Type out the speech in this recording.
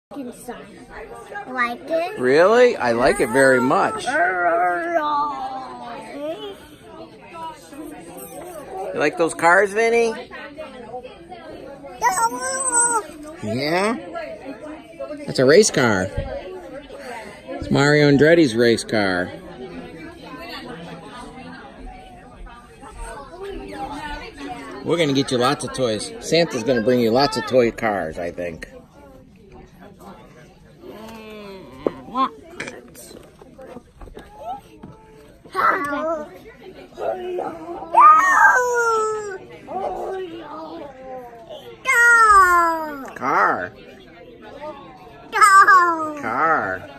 Inside. Like it? Really? I like it very much. You like those cars, Vinny? Yeah? That's a race car. It's Mario Andretti's race car. We're going to get you lots of toys. Santa's going to bring you lots of toy cars, I think. What? Car. Car.